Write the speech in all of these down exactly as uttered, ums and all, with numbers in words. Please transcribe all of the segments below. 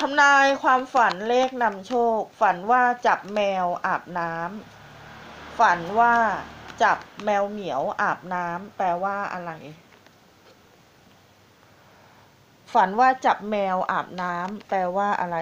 ำนายความฝันเลขนำโชคฝันว่าจับแมวอาบน้ำฝันว่าจับแมวเหมียวอาบน้ำแปลว่าอะไรฝันว่าจับแมวอาบน้ำแปลว่าอะไร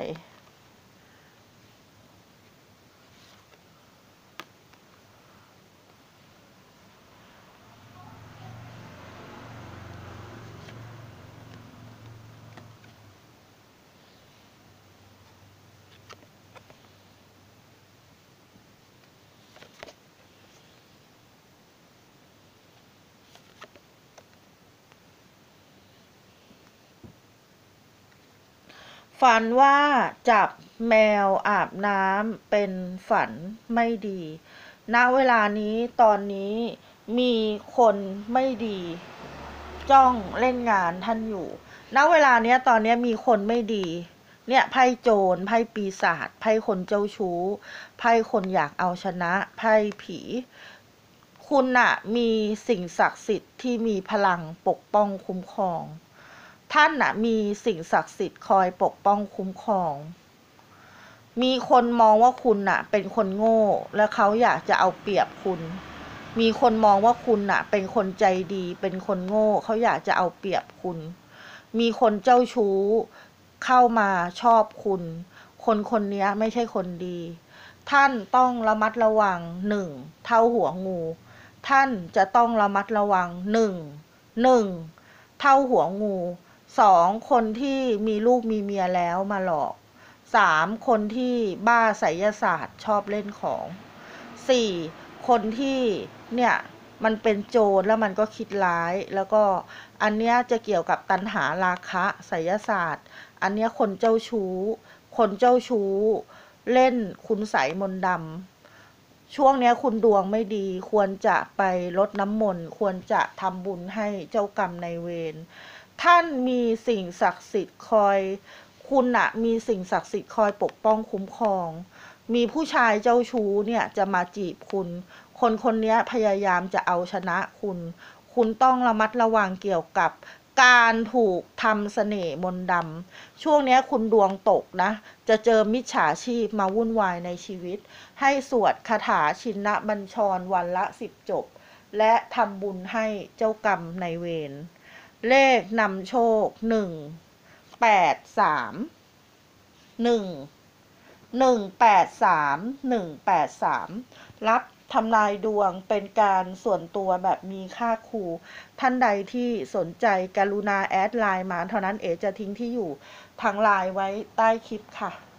ฝันว่าจับแมวอาบน้ำเป็นฝันไม่ดีณเวลานี้ตอนนี้มีคนไม่ดีจ้องเล่นงานท่านอยู่ณเวลาเนี้ยตอนนี้มีคนไม่ดีเนี่ยไพ่โจรไพ่ปีศาจไพ่คนเจ้าชู้ไพ่คนอยากเอาชนะไพ่ผีคุณน่ะมีสิ่งศักดิ์สิทธิ์ที่มีพลังปกป้องคุ้มครองท่านน่ะมีสิ่งศักดิ์สิทธิ์คอยปกป้องคุ้มครองมีคนมองว่าคุณน่ะเป็นคนโง่และเขาอยากจะเอาเปรียบคุณมีคนมองว่าคุณน่ะเป็นคนใจดีเป็นคนโง่เขาอยากจะเอาเปรียบคุณมีคนเจ้าชู้เข้ามาชอบคุณคนคนนี้ไม่ใช่คนดีท่านต้องระมัดระวังหนึ่งเท่าหัวงูท่านจะต้องระมัดระวังหนึ่งหนึ่งเท่าหัวงูสองคนที่มีลูกมีเมียแล้วมาหลอกสามคนที่บ้าไสยศาสตร์ชอบเล่นของสี่คนที่เนี่ยมันเป็นโจรแล้วมันก็คิดร้ายแล้วก็อันเนี้ยจะเกี่ยวกับตัณหาราคะไสยศาสตร์อันเนี้ยคนเจ้าชู้คนเจ้าชู้เล่นคุณไสยมนต์ดำช่วงนี้คุณดวงไม่ดีควรจะไปรดน้ำมนต์ควรจะทำบุญให้เจ้ากรรมนายเวรท่านมีสิ่งศักดิ์สิทธิ์คอยคุณน่ะมีสิ่งศักดิ์สิทธิ์คอยปกป้องคุ้มครองมีผู้ชายเจ้าชู้เนี่ยจะมาจีบคุณคนคนนี้พยายามจะเอาชนะคุณคุณต้องระมัดระวังเกี่ยวกับการถูกทำเสน่ห์มนต์ดำช่วงนี้คุณดวงตกนะจะเจอมิจฉาชีพมาวุ่นวายในชีวิตให้สวดคาถาชินบัญชรวันละสิบจบและทำบุญให้เจ้ากรรมนายเวรเลขนำโชคหนึ่งแปดสามหนึ่งหนึ่งแปดสามหนึ่งแปดสามรับทำนายดวงเป็นการส่วนตัวแบบมีค่าครูท่านใดที่สนใจกรุณาแอดไลน์มาเท่านั้นเอ๋จะทิ้งที่อยู่ทางไลน์ไว้ใต้คลิปค่ะ